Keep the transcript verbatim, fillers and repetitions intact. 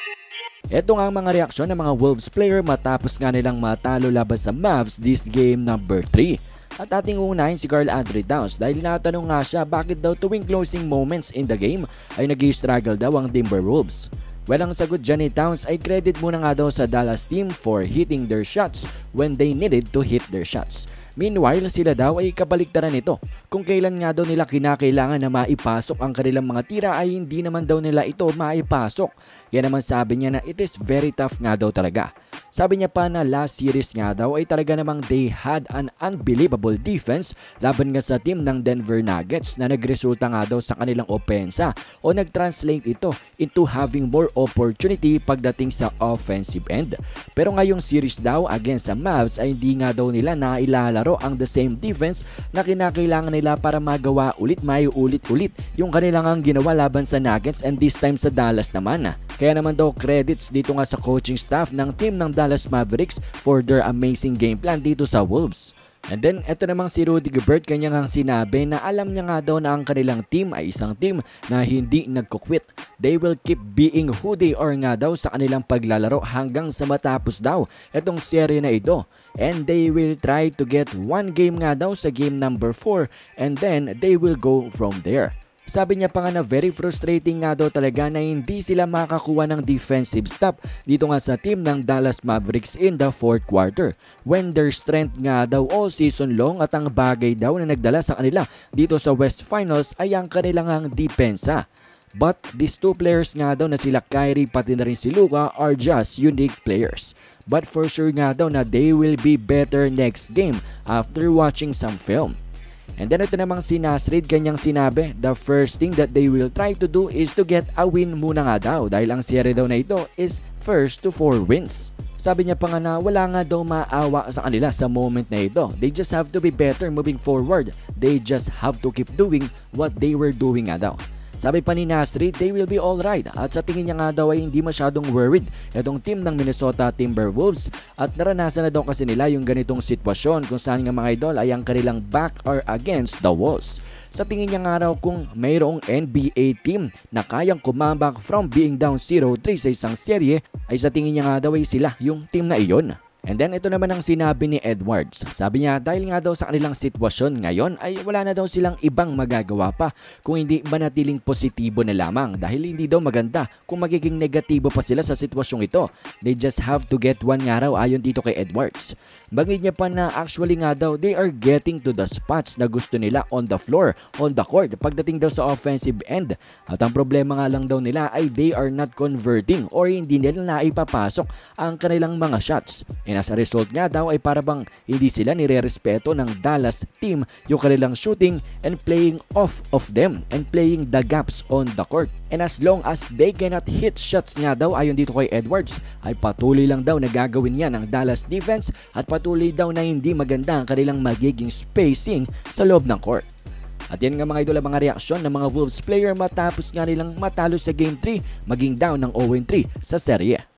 Ito nga ang mga reaksyon ng mga Wolves player matapos nga nilang matalo laban sa Mavs this game number three. At ating unahin si Karl Andre Towns dahil natanong nga siya bakit daw tuwing closing moments in the game ay nag-i-struggle daw ang Timberwolves. Well, ang sagot dyan ni Towns ay credit muna nga daw sa Dallas team for hitting their shots when they needed to hit their shots. Meanwhile, sila daw ay kabaliktaran nito. Kung kailan nga daw nila kinakailangan na maipasok ang kanilang mga tira ay hindi naman daw nila ito maipasok. Kaya naman sabi niya na it is very tough nga daw talaga. Sabi niya pa na last series nga daw ay talaga namang they had an unbelievable defense laban nga sa team ng Denver Nuggets na nagresulta nga daw sa kanilang opensa o nag-translate ito into having more opportunity pagdating sa offensive end. Pero ngayong series daw against sa Mavs ay hindi nga daw nila nailalaro ang the same defense na kinakailangan nila para magawa ulit may ulit-ulit yung kanilang ang ginawa laban sa Nuggets and this time sa Dallas naman. Kaya naman daw credits dito nga sa coaching staff ng team ng Dallas Mavericks for their amazing game plan dito sa Wolves. And then, eto namang si Rudy Gobert, kanya ngang sinabi na alam niya nga daw na ang kanilang team ay isang team na hindi nagko-quit. They will keep being who they are nga daw sa kanilang paglalaro hanggang sa matapos daw etong serye na ito. And they will try to get one game nga daw sa game number four and then they will go from there. Sabi niya pa nga na very frustrating nga daw talaga na hindi sila makakuha ng defensive stop dito nga sa team ng Dallas Mavericks in the fourth quarter. When their strength nga daw all season long at ang bagay daw na nagdala sa kanila dito sa West Finals ay ang kanilang depensa. But these two players nga daw na sila Kyrie pati na rin si Luka are just unique players. But for sure nga daw na they will be better next game after watching some film. And then ito namang si Nasrid, kanyang sinabi, the first thing that they will try to do is to get a win muna nga daw dahil ang serye daw na ito is first to four wins. Sabi niya pa nga na wala nga daw maawa sa kanila sa moment na ito. They just have to be better moving forward. They just have to keep doing what they were doing nga daw. Sabi pa ni Nasrid, they will be alright at sa tingin niya nga daw ay hindi masyadong worried itong team ng Minnesota Timberwolves at naranasan na daw kasi nila yung ganitong sitwasyon kung saan nga mga idol ay ang kanilang back are against the walls. Sa tingin niya nga raw kung mayroong N B A team na kayang kumambak from being down zero three sa isang serye ay sa tingin niya nga daw ay sila yung team na iyon. And then ito naman ang sinabi ni Edwards. Sabi niya dahil nga daw sa kanilang sitwasyon ngayon ay wala na daw silang ibang magagawa pa kung hindi manatiling positibo na lamang dahil hindi daw maganda kung magiging negatibo pa sila sa sitwasyong ito. They just have to get one nga raw ayon dito kay Edwards. Bagay niya pa na actually nga daw they are getting to the spots na gusto nila on the floor, on the court pagdating daw sa offensive end. At ang problema nga lang daw nila ay they are not converting or hindi nila naipapasok ang kanilang mga shots. And as a result nga daw ay para bang hindi sila nire-respeto ng Dallas team yung kanilang shooting and playing off of them and playing the gaps on the court. And as long as they cannot hit shots nga daw ayon dito kay Edwards ay patuloy lang daw na gagawin yan ng Dallas defense at patuloy daw na hindi maganda ang kanilang magiging spacing sa loob ng court. At yan nga mga idol ang mga reaksyon ng mga Wolves player matapos nga nilang matalo sa game three maging down ng zero three sa serye.